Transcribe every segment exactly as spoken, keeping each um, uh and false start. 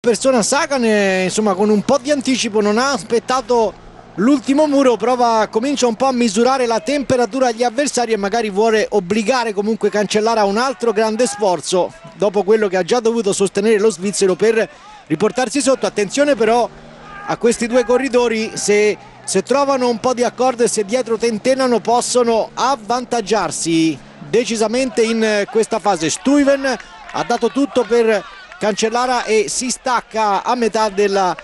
persona Sagan, e, insomma, con un po' di anticipo non ha aspettato l'ultimo muro, prova, comincia un po' a misurare la temperatura agli avversari e magari vuole obbligare comunque Cancellara a un altro grande sforzo dopo quello che ha già dovuto sostenere lo svizzero per riportarsi sotto. Attenzione però a questi due corridori, se, se trovano un po' di accordo e se dietro tentennano possono avvantaggiarsi decisamente in questa fase. Stuyven ha dato tutto per Cancellara e si stacca a metà della,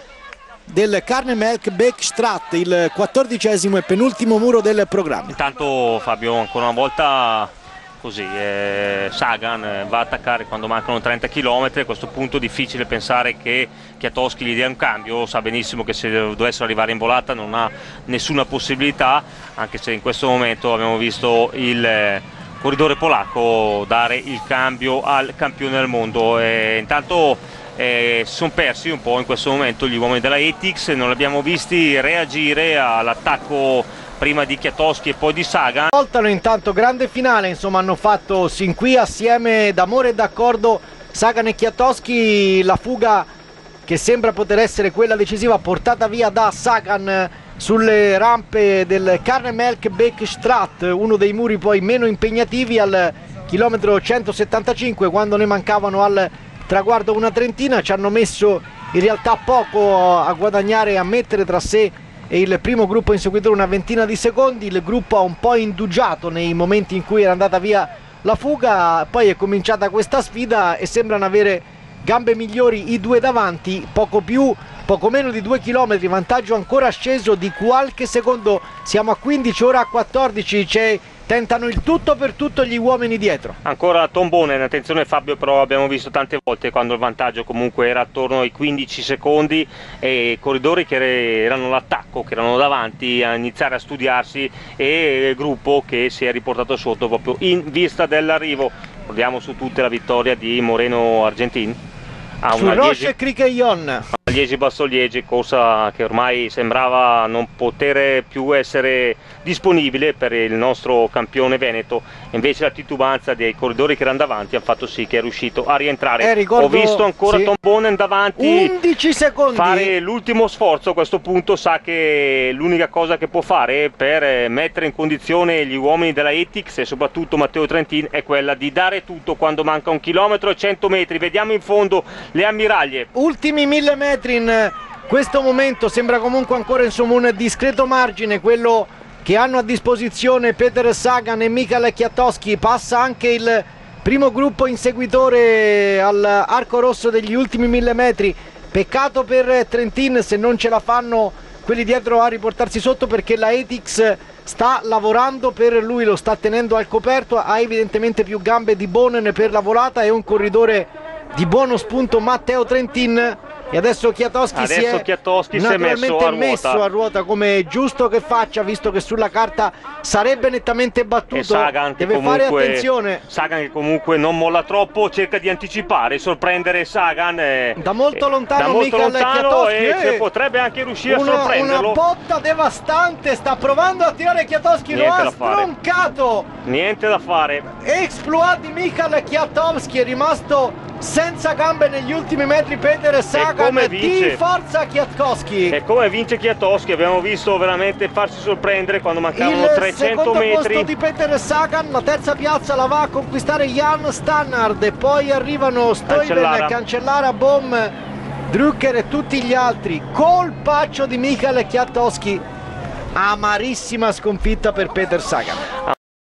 del Karnemelk-Beekstraat, il quattordicesimo e penultimo muro del programma. Intanto Fabio, ancora una volta così, eh, Sagan va a attaccare quando mancano trenta chilometri. A questo punto è difficile pensare che Kwiatkowski gli dia un cambio, sa benissimo che se dovessero arrivare in volata non ha nessuna possibilità, anche se in questo momento abbiamo visto il eh, corridore polacco dare il cambio al campione del mondo. E intanto eh, si sono persi un po' in questo momento gli uomini della Etixx, non li abbiamo visti reagire all'attacco prima di Kwiatkowski e poi di Sagan. Voltano intanto, grande finale, insomma, hanno fatto sin qui assieme d'amore e d'accordo Sagan e Kwiatkowski. La fuga che sembra poter essere quella decisiva portata via da Sagan sulle rampe del Karnemelk-Beekstraat, uno dei muri poi meno impegnativi, al chilometro centosettantacinque, quando ne mancavano al traguardo una trentina. Ci hanno messo in realtà poco a guadagnare e a mettere tra sé e il primo gruppo inseguitore una ventina di secondi. Il gruppo ha un po' indugiato nei momenti in cui era andata via la fuga, poi è cominciata questa sfida e sembrano avere gambe migliori i due davanti, poco più, poco meno di due chilometri, vantaggio ancora sceso di qualche secondo, siamo a quindici, ora a quattordici, c'è, tentano il tutto per tutto gli uomini dietro. Ancora Tom Boonen, attenzione Fabio, però abbiamo visto tante volte quando il vantaggio comunque era attorno ai quindici secondi e corridori che erano l'attacco, che erano davanti a iniziare a studiarsi, e il gruppo che si è riportato sotto proprio in vista dell'arrivo. Ricordiamo su tutte la vittoria di Moreno Argentin a Su una Roche Criqueillon, Liegi-Bastogliegi, corsa che ormai sembrava non poter più essere disponibile per il nostro campione veneto, invece la titubanza dei corridori che erano davanti ha fatto sì che è riuscito a rientrare. Eh, ricordo, ho visto ancora sì, Tom Boonen davanti undici secondi, fare l'ultimo sforzo. A questo punto sa che l'unica cosa che può fare per mettere in condizione gli uomini della Etixx e soprattutto Matteo Trentin è quella di dare tutto quando manca un chilometro e cento metri. Vediamo in fondo le ammiraglie, ultimi mille metri in questo momento. Sembra comunque ancora insomma un discreto margine quello che hanno a disposizione Peter Sagan e Michael Kwiatkowski. Passa anche il primo gruppo inseguitore all'arco rosso degli ultimi mille metri. Peccato per Trentin se non ce la fanno quelli dietro a riportarsi sotto, perché la Etixx sta lavorando per lui, lo sta tenendo al coperto, ha evidentemente più gambe di Boonen per la volata, è un corridore di buono spunto Matteo Trentin. E adesso Kwiatkowski si è Kwiatkowski naturalmente si è messo a, messo ruota. a ruota, come è giusto che faccia, visto che sulla carta sarebbe nettamente battuto. E Sagan deve comunque, fare attenzione. Sagan che comunque non molla troppo, cerca di anticipare, sorprendere Sagan eh, da molto lontano, da molto Michael lontano Kwiatkowski, e eh, potrebbe anche riuscire una, a sorprenderlo. Una botta devastante, sta provando a tirare Kwiatkowski, lo ha stroncato. Niente da fare. Exploit di Michael Kwiatkowski, è rimasto senza gambe negli ultimi metri Peter Sagan, di forza Kwiatkowski. E come vince Kwiatkowski, abbiamo visto veramente farsi sorprendere quando mancavano il trecento metri. Il secondo posto di Peter Sagan, la terza piazza la va a conquistare Jan Stannard e poi arrivano Stuyven, Cancellara, Bohm, Drucker e tutti gli altri. Colpaccio di Michael Kwiatkowski, amarissima sconfitta per Peter Sagan.